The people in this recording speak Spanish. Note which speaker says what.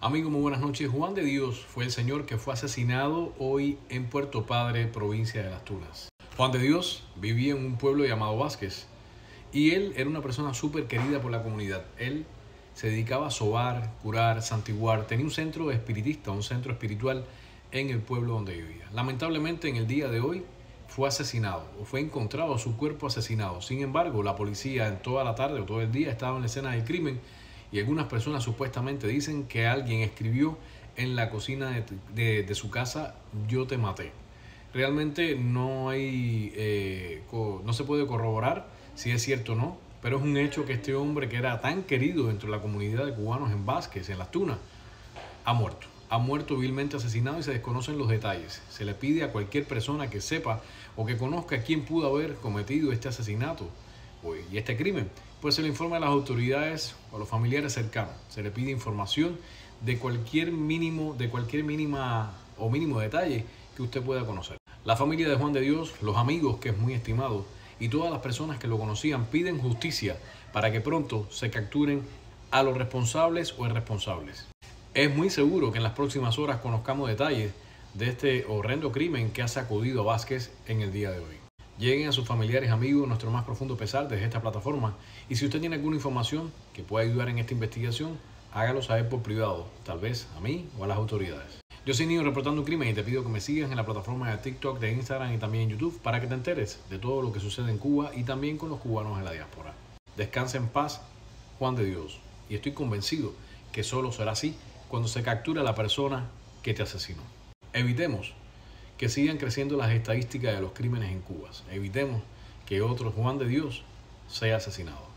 Speaker 1: Amigo, muy buenas noches. Juan de Dios fue el señor que fue asesinado hoy en Puerto Padre, provincia de Las Tunas. Juan de Dios vivía en un pueblo llamado Vázquez y él era una persona súper querida por la comunidad. Él se dedicaba a sobar, curar, santiguar. Tenía un centro espiritista, un centro espiritual en el pueblo donde vivía. Lamentablemente, en el día de hoy fue asesinado o fue encontrado su cuerpo asesinado. Sin embargo, la policía en toda la tarde o todo el día estaba en la escena del crimen y algunas personas supuestamente dicen que alguien escribió en la cocina de su casa: yo te maté. Realmente no se puede corroborar si es cierto o no, pero es un hecho que este hombre, que era tan querido dentro de la comunidad de cubanos en Vázquez, en Las Tunas, ha muerto. Ha muerto vilmente asesinado y se desconocen los detalles. Se le pide a cualquier persona que sepa o que conozca quién pudo haber cometido este asesinato y este crimen, pues se le informa a las autoridades o a los familiares cercanos. Se le pide información de cualquier mínimo detalle que usted pueda conocer. La familia de Juan de Dios, los amigos, que es muy estimado, y todas las personas que lo conocían piden justicia para que pronto se capturen a los responsables o irresponsables. Es muy seguro que en las próximas horas conozcamos detalles de este horrendo crimen que ha sacudido a Vázquez en el día de hoy. Lleguen a sus familiares, amigos, nuestro más profundo pesar desde esta plataforma, y si usted tiene alguna información que pueda ayudar en esta investigación, hágalo saber por privado, tal vez a mí o a las autoridades. Yo soy Niño reportando un crimen y te pido que me sigas en la plataforma de TikTok, de Instagram y también en YouTube para que te enteres de todo lo que sucede en Cuba y también con los cubanos en la diáspora. Descansa en paz, Juan de Dios, y estoy convencido que solo será así cuando se capture a la persona que te asesinó. Evitemos que sigan creciendo las estadísticas de los crímenes en Cuba. Evitemos que otro Juan de Dios sea asesinado.